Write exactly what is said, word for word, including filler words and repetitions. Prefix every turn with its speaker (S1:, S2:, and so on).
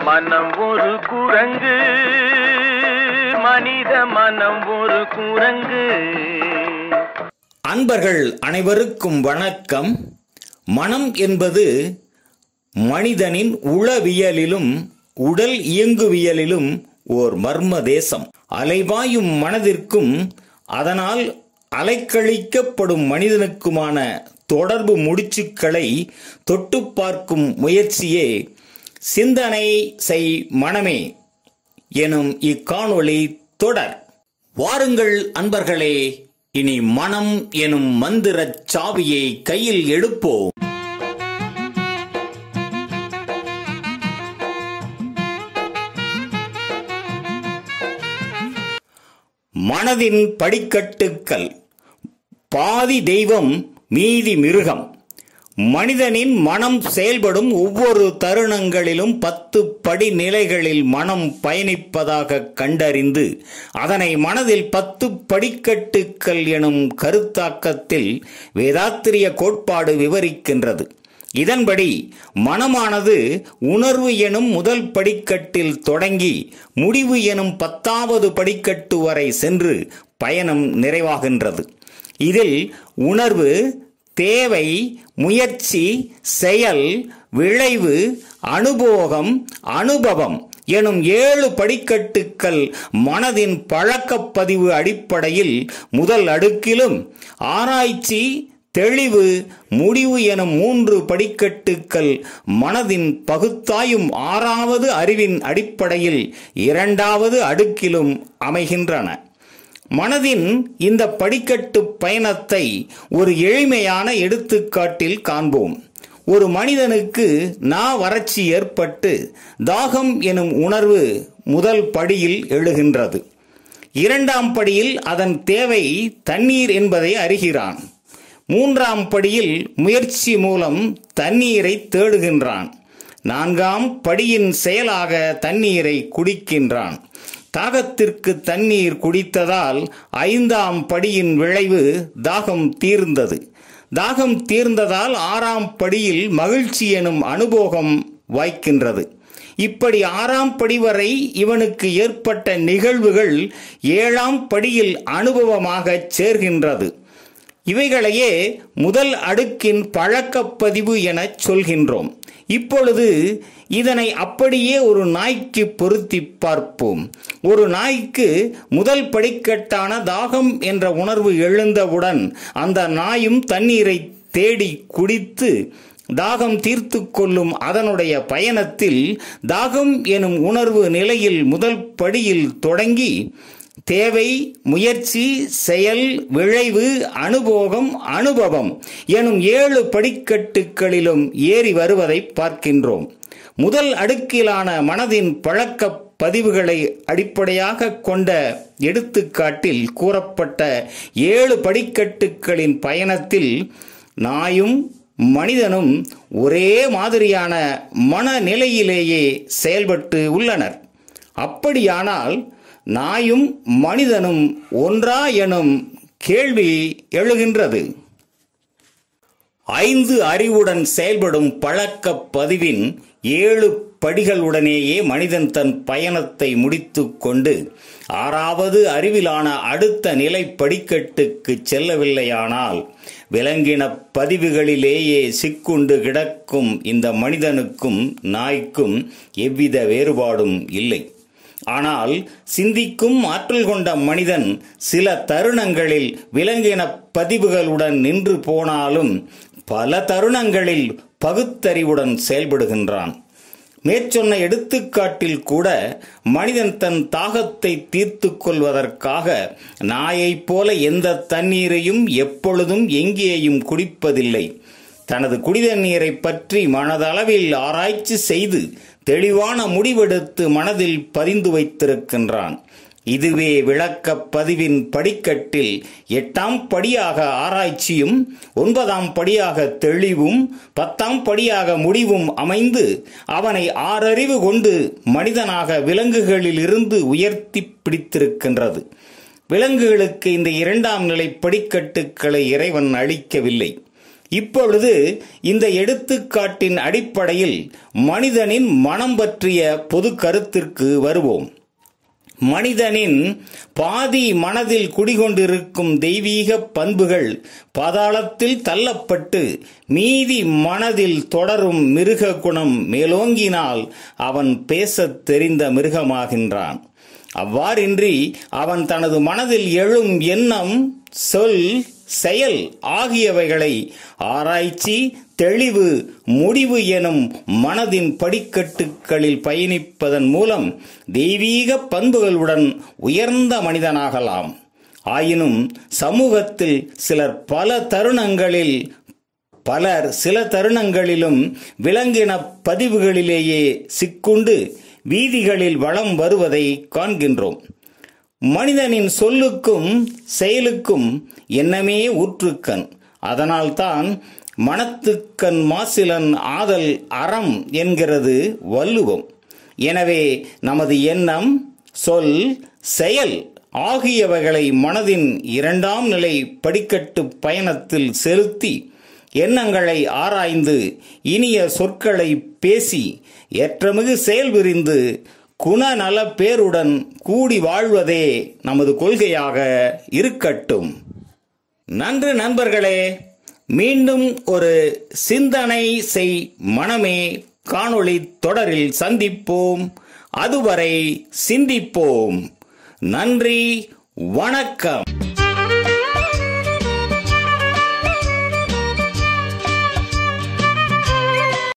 S1: மனம் ஒரு குரங்கு, மனித மனம் ஒரு குரங்கு.
S2: அன்பர்கள் அனைவருக்கும் வணக்கம். மனம் என்பது மனிதனின் உளவியலிலும் உடல் இயங்குவியலிலும் ஓர் மர்ம தேசம். அலைபாயும் மனதிற்கும் அதனால் அலைக்கழிக்கப்படும் மனிதனுக்குமான தொடர்பு முடிச்சுக்களை தொட்டு பார்க்கும் முயற்சியே சிந்தனை செய் மனமே எனும் இக்காணொளி தொடர். வாருங்கள் அன்பர்களே, இனி மனம் எனும் மந்திரச் சாவியை கையில் எடுப்போம். மனதின் படிக்கட்டுக்கள். பாதி தெய்வம் மீதி மிருகம். மனிதனின் மனம் செயல்படும் ஒவ்வொரு தருணங்களிலும் பத்து படிநிலைகளில் மனம் பயணிப்பதாக கண்டறிந்து அதனை மனதில் பத்து படிக்கட்டுக்கள் எனும் கருத்தாக்கத்தில் வேதாத்திரிய கோட்பாடு விவரிக்கின்றது. இதன்படி மனமானது உணர்வு எனும் முதல் படிக்கட்டில் தொடங்கி முடிவு எனும் பத்தாவது படிக்கட்டு வரை சென்று பயணம் நிறைவாகின்றது. இதில் உணர்வு, தேவை, முயற்சி, செயல், விளைவு, அனுபோகம், அனுபவம் எனும் ஏழு படிக்கட்டுக்கள் மனதின் பழக்கப்பதிவு அடிப்படையில் முதல் அடுக்கிலும், ஆராய்ச்சி, தெளிவு, முடிவு எனும் மூன்று படிக்கட்டுக்கள் மனதின் பகுத்தாயும் ஆறாவது அறிவின் அடிப்படையில் இரண்டாவது அடுக்கிலும் அமைகின்றன. மனதின் இந்த படிக்கட்டு பயணத்தை ஒரு எளிமையான எடுத்துக்காட்டில் காண்போம். ஒரு மனிதனுக்கு நா வறட்சி ஏற்பட்டு தாகம் எனும் உணர்வு முதல் படியில் எழுகின்றது. இரண்டாம் படியில் அதன் தேவை தண்ணீர் என்பதை அறிகிறான். மூன்றாம் படியில் முயற்சி மூலம் தண்ணீரை தேடுகின்றான். நான்காம் படியின் செயலாக தண்ணீரை குடிக்கின்றான். தாகத்திற்கு தண்ணீர் குடித்ததால் ஐந்தாம் படியின் விளைவு தாகம் தீர்ந்தது. தாகம் தீர்ந்ததால் ஆறாம் படியில் மகிழ்ச்சி எனும் அனுபோகம் வாய்க்கின்றது. இப்படி ஆறாம் படி வரை இவனுக்கு ஏற்பட்ட நிகழ்வுகள் ஏழாம் படியில் அனுபவமாக சேர்கின்றது. இவைகளையே முதல் அடுக்கின் பழக்கப்பதிவு என சொல்கின்றோம். இப்பொழுது இதனை அப்படியே ஒரு நாய்க்கு பொருத்தி பார்ப்போம். ஒரு நாய்க்கு முதல் படிக்கட்டான தாகம் என்ற உணர்வு எழுந்தவுடன் அந்த நாயும் தண்ணீரை தேடி குடித்து தாகம் தீர்த்து கொள்ளும் அதனுடைய பயணத்தில் தாகம் எனும் உணர்வு நிலையில் முதல் படியில் தொடங்கி தேவை, முயற்சி, செயல், விளைவு, அனுபோகம், அனுபவம் எனும் ஏழு படிக்கட்டுகளிலும் ஏறி வருவதை பார்க்கின்றோம். முதல் அடுக்கிலான மனதின் பழக்க பதிவுகளை அடிப்படையாக கொண்ட எடுத்துக்காட்டில் கூறப்பட்ட ஏழு படிக்கட்டுகளின் பயணத்தில் நாயும் மனிதனும் ஒரே மாதிரியான மனநிலையிலேயே செயல்பட்டு உள்ளனர். அப்படியானால் நாயும் மனிதனும் ஒன்றா எனும் கேள்வி எழுகின்றது. ஐந்து அறிவுடன் செயல்படும் பழக்க பதிவின் ஏழு படிகளுடனேயே மனிதன் தன் பயணத்தை முடித்து கொண்டு ஆறாவது அறிவிலான அடுத்த நிலை படிக்கட்டுக்கு செல்லவில்லையானால் விலங்கின பதிவுகளிலேயே சிக்குண்டு கிடக்கும் இந்த மனிதனுக்கும் நாய்க்கும் எவ்வித வேறுபாடும் இல்லை. ஆனால் சிந்திக்கும் ஆற்றல் கொண்ட மனிதன் சில தருணங்களில் விலங்கின பதிவுகளுடன் நின்று போனாலும் பல தருணங்களில் பகுத்தறிவுடன் செயல்படுகின்றான். மேற்சொன்ன எடுத்துக்காட்டில் கூட மனிதன் தன் தாகத்தை தீர்த்து கொள்வதற்காக நாயைப் போல எந்த தண்ணீரையும் எப்பொழுதும் எங்கேயும் குடிப்பதில்லை. தனது குடிதண்ணீரை பற்றி மனதளவில் ஆராய்ச்சி செய்து தெளிவான முடிவெடுத்து மனதில் பதிந்து வைத்திருக்கின்றான். இதுவே விளக்க பதிவின் படிக்கட்டில் எட்டாம் படியாக ஆராய்ச்சியும், ஒன்பதாம் படியாக தெளிவும், பத்தாம் படியாக முடிவும் அமைந்து அவனை ஆறறிவு கொண்டு மனிதனாக விலங்குகளில் இருந்து உயர்த்தி பிடித்திருக்கின்றது. விலங்குகளுக்கு இந்த இரண்டாம் நிலை படிக்கட்டுக்களை இறைவன் அளிக்கவில்லை. இப்பொழுது இந்த எடுத்துக்காட்டின் அடிப்படையில் மனிதனின் மனம் பற்றிய பொது கருத்திற்கு வருவோம். மனிதனின் பாதி மனதில் குடிகொண்டிருக்கும் தெய்வீக பண்புகள் பாதாளத்தில் தள்ளப்பட்டு மீதி மனதில் தொடரும் மிருக குணம் மேலோங்கினால் அவன் பேசத் தெரிந்த மிருகமாகின்றான். அவ்வாறின்றி அவன் தனது மனதில் எழும் எண்ணம், சொல், செயல் ஆகியவைகளை ஆராய்ச்சி, தெளிவு, முடிவு எனும் மனதின் படிக்கட்டுகளில் பயணிப்பதன் மூலம் தெய்வீக பண்புகளுடன் உயர்ந்த மனிதனாகலாம். ஆயினும் சமூகத்தில் சிலர் பல தருணங்களில் பலர் சில தருணங்களிலும் விலங்கின பதிவுகளிலேயே சிக்குண்டு வீதிகளில் வலம் வருவதை காண்கின்றோம். மனிதனின் சொல்லுக்கும் செயலுக்கும் எண்ணமே ஊற்றுக்கண். அதனால்தான் மனத்துக்கண் மாசிலன் ஆதல் அறம் என்கிறது வள்ளுவம். எனவே நமது எண்ணம், சொல், செயல் ஆகியவைகளை மனதின் இரண்டாம் நிலை படிக்கட்டு பயணத்தில் செலுத்தி எண்ணங்களை ஆராய்ந்து இனிய சொற்களை பேசி ஏற்றமிகு செயல் புரிந்து குணநல பேருடன் கூடி வாழ்வதே நமது கொள்கையாக இருக்கட்டும். நன்று நண்பர்களே, மீண்டும் ஒரு சிந்தனை செய் மனமே காணொளி தொடரில் சந்திப்போம். அதுவரை சிந்திப்போம். நன்றி, வணக்கம்.